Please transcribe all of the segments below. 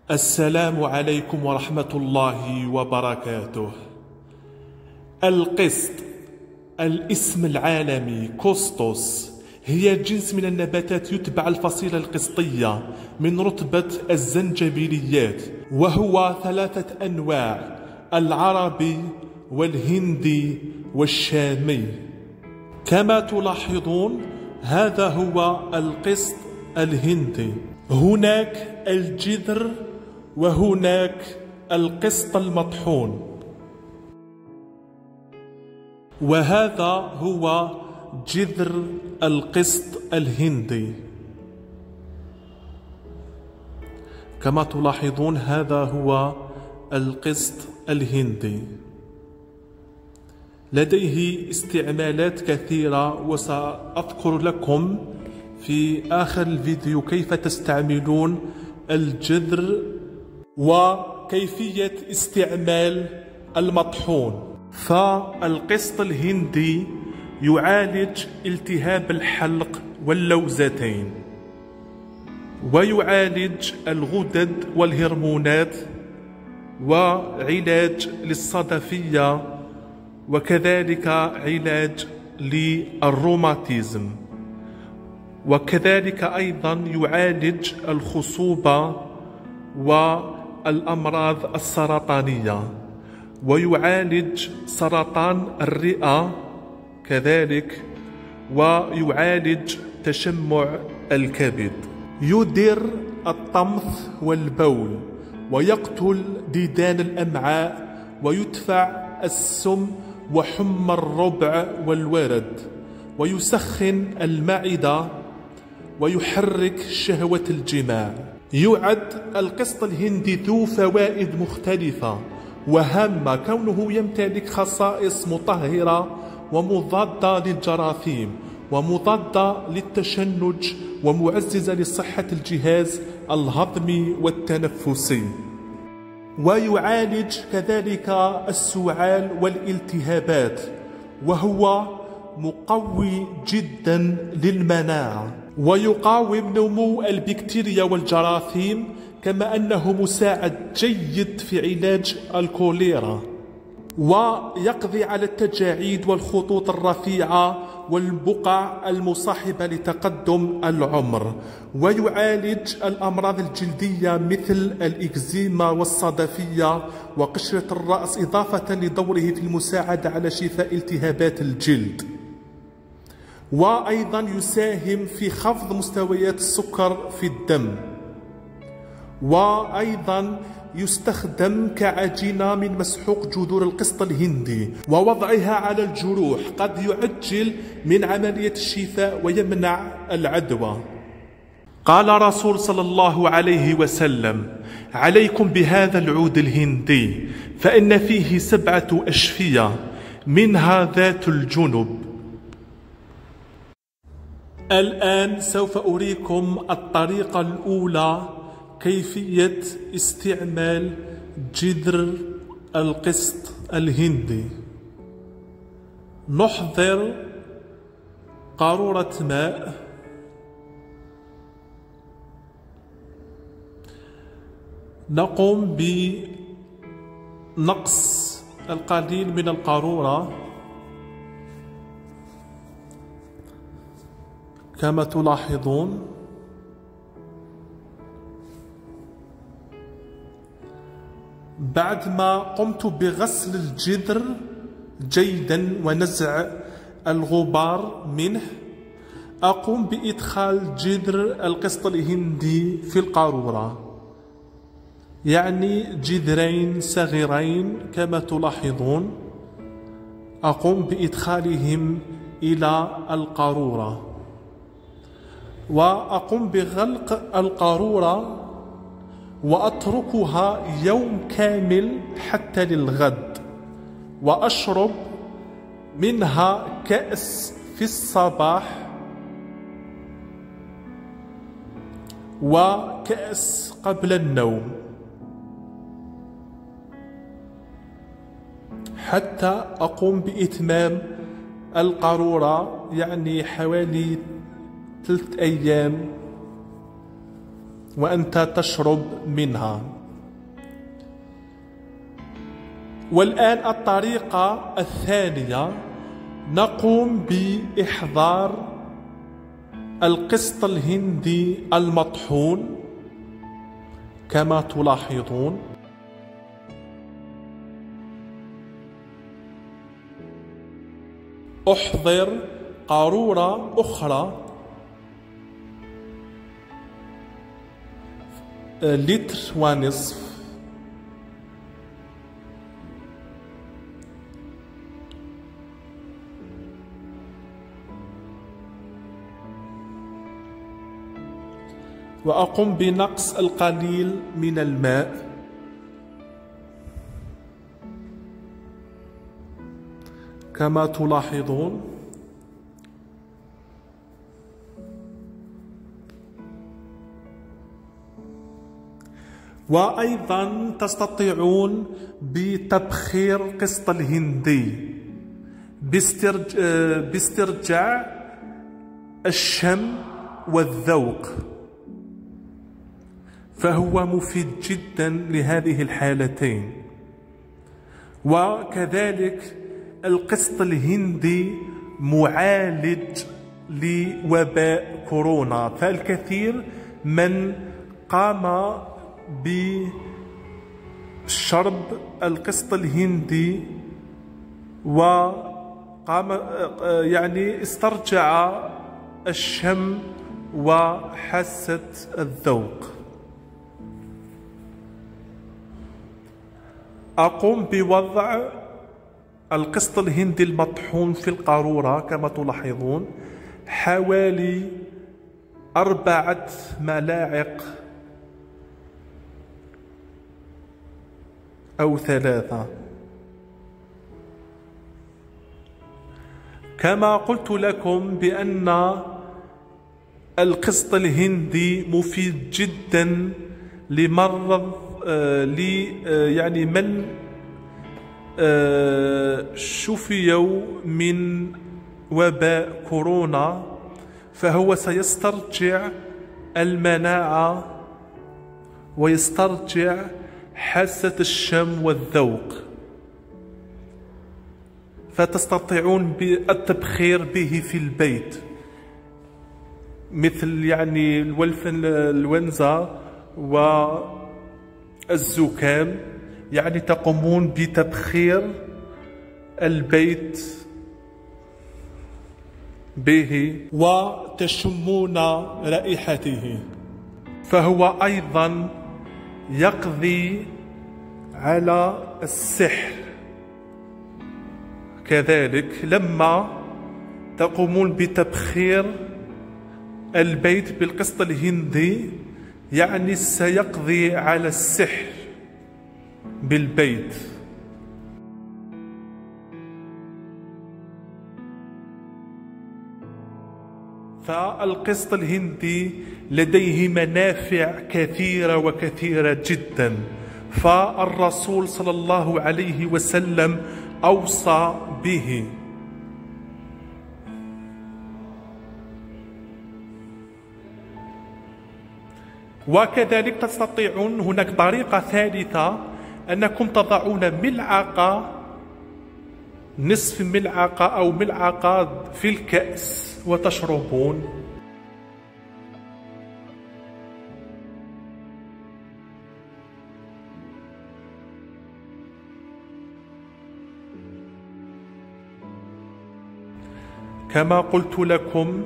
السلام عليكم ورحمة الله وبركاته. القسط، الاسم العالمي كوستوس، هي جنس من النباتات يتبع الفصيلة القسطية من رتبة الزنجبيليات، وهو 3 أنواع: العربي والهندي والشامي. كما تلاحظون هذا هو القسط الهندي. هناك الجذر وهناك القسط المطحون، وهذا هو جذر القسط الهندي. كما تلاحظون هذا هو القسط الهندي. لديه استعمالات كثيرة، وسأذكر لكم في آخر الفيديو كيف تستعملون الجذر وكيفية استعمال المطحون. فالقسط الهندي يعالج التهاب الحلق واللوزتين، ويعالج الغدد والهرمونات، وعلاج للصدفية، وكذلك علاج للروماتيزم، وكذلك أيضا يعالج الخصوبة والأمراض السرطانية، ويعالج سرطان الرئة كذلك، ويعالج تشمع الكبد. يدر الطمث والبول، ويقتل ديدان الأمعاء، ويدفع السم وحمى الربع والورد، ويسخن المعدة، ويحرك شهوة الجماع. يعد القسط الهندي ذو فوائد مختلفة وهامة، كونه يمتلك خصائص مطهرة ومضادة للجراثيم ومضادة للتشنج ومعززة لصحة الجهاز الهضمي والتنفسي، ويعالج كذلك السعال والالتهابات، وهو مقوي جدا للمناعة، ويقاوم نمو البكتيريا والجراثيم، كما أنه مساعد جيد في علاج الكوليرا، ويقضي على التجاعيد والخطوط الرفيعة والبقع المصاحبة لتقدم العمر، ويعالج الأمراض الجلدية مثل الإكزيما والصدفية وقشرة الرأس، إضافة لدوره في المساعدة على شفاء التهابات الجلد. وأيضا يساهم في خفض مستويات السكر في الدم، وأيضا يستخدم كعجينة من مسحوق جذور القسط الهندي، ووضعها على الجروح قد يعجل من عملية الشفاء ويمنع العدوى. قال رسول صلى الله عليه وسلم: عليكم بهذا العود الهندي، فإن فيه 7 أشفية، منها ذات الجنب. الآن سوف أريكم الطريقة الأولى، كيفية استعمال جذر القسط الهندي. نحضر قارورة ماء، نقوم بنقص القليل من القارورة كما تلاحظون. بعد ما قمت بغسل الجذر جيدا ونزع الغبار منه، أقوم بإدخال جذر القسط الهندي في القارورة، يعني جذرين صغيرين كما تلاحظون. أقوم بإدخالهم إلى القارورة، وأقوم بغلق القارورة وأتركها يوم كامل حتى للغد، وأشرب منها كأس في الصباح وكأس قبل النوم، حتى أقوم بإتمام القارورة، يعني حوالي 3 أيام وأنت تشرب منها. والآن الطريقة الثانية، نقوم بإحضار القسط الهندي المطحون كما تلاحظون. أحضر قارورة أخرى لتر ونصف، وأقوم بنقص القليل من الماء كما تلاحظون. وأيضا تستطيعون بتبخير القسط الهندي باسترجاع الشم والذوق، فهو مفيد جدا لهذه الحالتين. وكذلك القسط الهندي معالج لوباء كورونا، فالكثير من قام بشرب القسط الهندي وقام استرجع الشم وحاسة الذوق. أقوم بوضع القسط الهندي المطحون في القارورة كما تلاحظون، حوالي 4 ملاعق أو 3. كما قلت لكم بأن القسط الهندي مفيد جدا لمرض من شفيوا من وباء كورونا، فهو سيسترجع المناعة ويسترجع حاسة الشم والذوق، فتستطيعون التبخير به في البيت، مثل الإنفلونزا والزكام، تقومون بتبخير البيت به وتشمون رائحته. فهو أيضا يقضي على السحر كذلك. لما تقومون بتبخير البيت بالقسط الهندي سيقضي على السحر بالبيت. فالقسط الهندي لديه منافع كثيرة وكثيرة جدا، فالرسول صلى الله عليه وسلم أوصى به. وكذلك تستطيعون، هناك طريقة ثالثة، أنكم تضعون نصف ملعقة أو ملعقة في الكأس وتشربون. كما قلت لكم.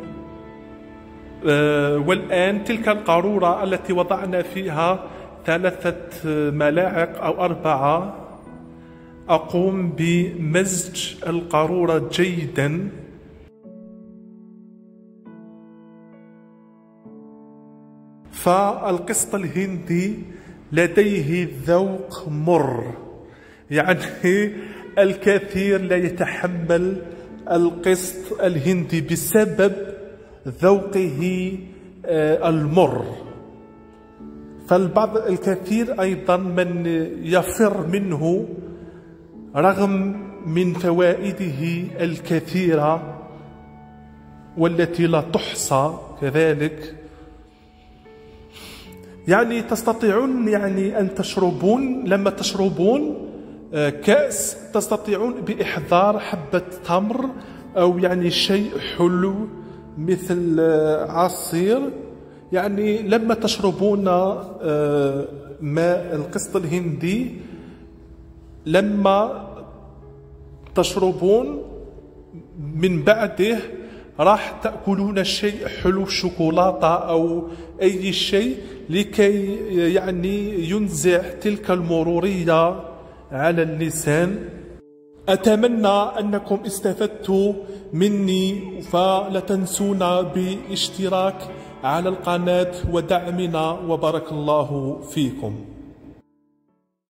والآن تلك القارورة التي وضعنا فيها 3 ملاعق أو 4، أقوم بمزج القارورة جيدا فالقسط الهندي لديه ذوق مر، الكثير لا يتحمل القسط الهندي بسبب ذوقه المر. الكثير أيضا من يفر منه رغم من فوائده الكثيرة والتي لا تحصى كذلك. تستطيعون أن تشربون، لما تشربون كأس تستطيعون بإحضار حبة تمر أو يعني شيء حلو مثل عصير. يعني لما تشربون ماء القسط الهندي، لما تشربون من بعده راح تأكلون شيء حلو، شوكولاتة أو أي شيء، لكي يعني ينزع تلك المرورية على اللسان. أتمنى أنكم استفدتوا مني، فلا تنسونا باشتراك على القناة ودعمنا، وبارك الله فيكم.